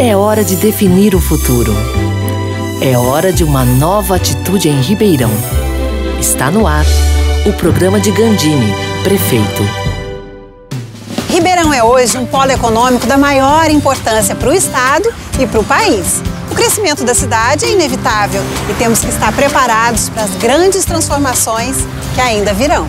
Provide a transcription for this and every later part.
É hora de definir o futuro. É hora de uma nova atitude em Ribeirão. Está no ar o programa de Gandini, prefeito. Ribeirão é hoje um polo econômico da maior importância para o estado e para o país. O crescimento da cidade é inevitável e temos que estar preparados para as grandes transformações que ainda virão.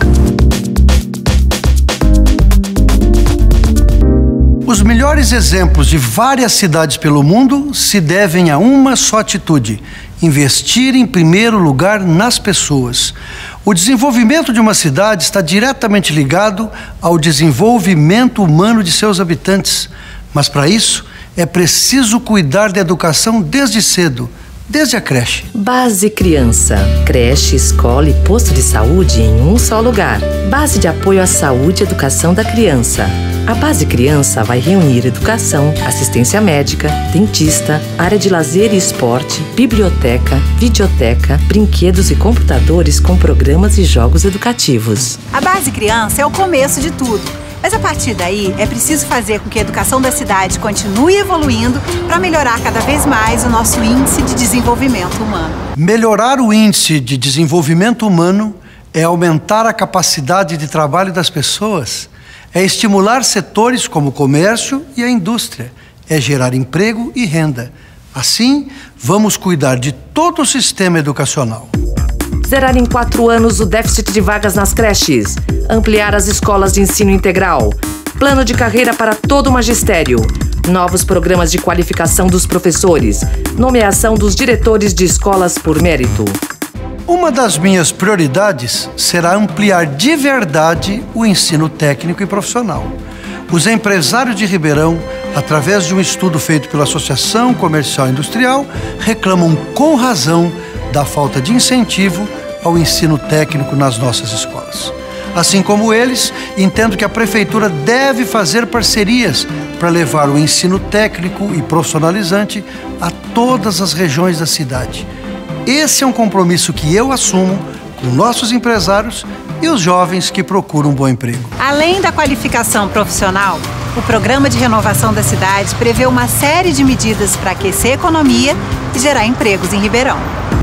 Os melhores exemplos de várias cidades pelo mundo se devem a uma só atitude: investir em primeiro lugar nas pessoas. O desenvolvimento de uma cidade está diretamente ligado ao desenvolvimento humano de seus habitantes. Mas para isso, é preciso cuidar da educação desde cedo, desde a creche. Base Criança. Creche, escola e posto de saúde em um só lugar. Base de apoio à saúde e educação da criança. A Base Criança vai reunir educação, assistência médica, dentista, área de lazer e esporte, biblioteca, videoteca, brinquedos e computadores com programas e jogos educativos. A Base Criança é o começo de tudo. Mas a partir daí, é preciso fazer com que a educação da cidade continue evoluindo para melhorar cada vez mais o nosso índice de desenvolvimento humano. Melhorar o índice de desenvolvimento humano é aumentar a capacidade de trabalho das pessoas, é estimular setores como o comércio e a indústria, é gerar emprego e renda. Assim, vamos cuidar de todo o sistema educacional. Zerar em 4 anos o déficit de vagas nas creches. Ampliar as escolas de ensino integral. Plano de carreira para todo o magistério. Novos programas de qualificação dos professores. Nomeação dos diretores de escolas por mérito. Uma das minhas prioridades será ampliar de verdade o ensino técnico e profissional. Os empresários de Ribeirão, através de um estudo feito pela Associação Comercial e Industrial, reclamam com razão da falta de incentivo ao ensino técnico nas nossas escolas. Assim como eles, entendo que a Prefeitura deve fazer parcerias para levar o ensino técnico e profissionalizante a todas as regiões da cidade. Esse é um compromisso que eu assumo com nossos empresários e os jovens que procuram um bom emprego. Além da qualificação profissional, o Programa de Renovação da Cidade prevê uma série de medidas para aquecer a economia e gerar empregos em Ribeirão.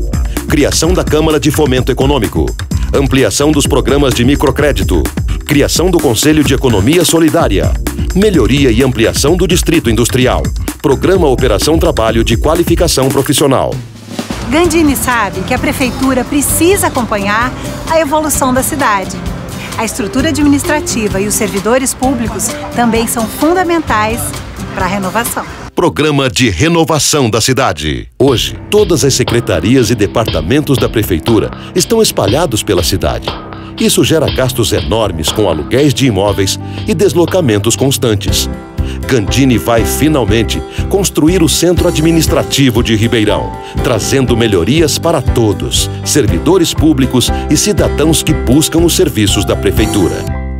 Criação da Câmara de Fomento Econômico, ampliação dos programas de microcrédito, criação do Conselho de Economia Solidária, melhoria e ampliação do Distrito Industrial, Programa Operação Trabalho de Qualificação Profissional. Gandini sabe que a Prefeitura precisa acompanhar a evolução da cidade. A estrutura administrativa e os servidores públicos também são fundamentais para a renovação. Programa de Renovação da Cidade. Hoje, todas as secretarias e departamentos da Prefeitura estão espalhados pela cidade. Isso gera gastos enormes com aluguéis de imóveis e deslocamentos constantes. Gandini vai, finalmente, construir o Centro Administrativo de Ribeirão, trazendo melhorias para todos, servidores públicos e cidadãos que buscam os serviços da Prefeitura.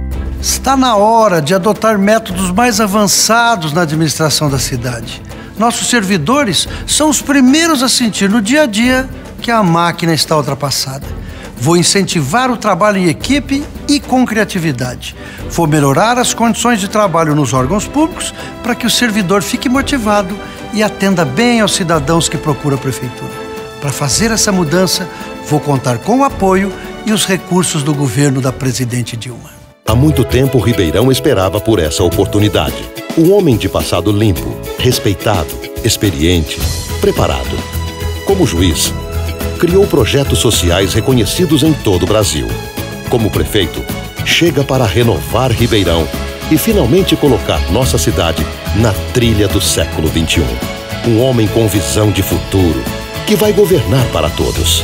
Está na hora de adotar métodos mais avançados na administração da cidade. Nossos servidores são os primeiros a sentir no dia a dia que a máquina está ultrapassada. Vou incentivar o trabalho em equipe e com criatividade. Vou melhorar as condições de trabalho nos órgãos públicos para que o servidor fique motivado e atenda bem aos cidadãos que procuram a Prefeitura. Para fazer essa mudança, vou contar com o apoio e os recursos do governo da presidente Dilma. Há muito tempo, Ribeirão esperava por essa oportunidade. Um homem de passado limpo, respeitado, experiente, preparado. Como juiz, criou projetos sociais reconhecidos em todo o Brasil. Como prefeito, chega para renovar Ribeirão e finalmente colocar nossa cidade na trilha do século XXI. Um homem com visão de futuro, que vai governar para todos.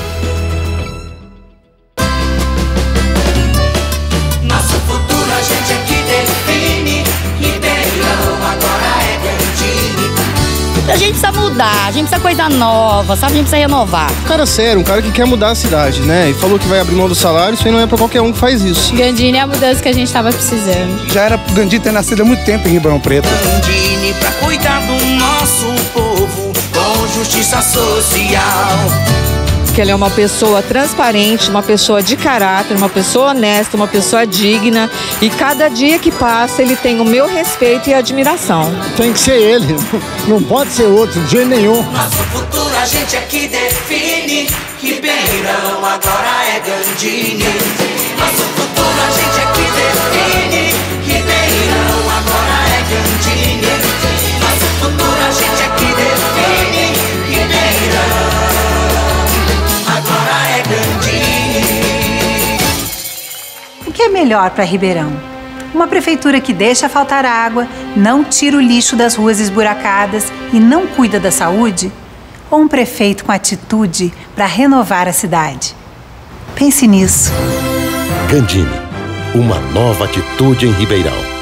A gente precisa mudar, a gente precisa coisa nova, sabe? A gente precisa renovar. Um cara sério, um cara que quer mudar a cidade, né? E falou que vai abrir mão do salário, isso aí não é pra qualquer um que faz isso. Gandini é a mudança que a gente tava precisando. Já era pro Gandini ter nascido há muito tempo em Ribeirão Preto. Gandini pra cuidar do nosso povo, com justiça social. que ele é uma pessoa transparente, uma pessoa de caráter, uma pessoa honesta, uma pessoa digna, e cada dia que passa ele tem o meu respeito e admiração. Tem que ser ele, não pode ser outro, de jeito nenhum. Nosso futuro a gente é que define, Ribeirão agora é Gandini. Nosso futuro a gente é que define, Ribeirão agora é Gandini. Nosso futuro a gente é que define, Ribeirão agora é Gandini. O que é melhor para Ribeirão? Uma prefeitura que deixa faltar água, não tira o lixo das ruas esburacadas e não cuida da saúde? Ou um prefeito com atitude para renovar a cidade? Pense nisso. Gandini, uma nova atitude em Ribeirão.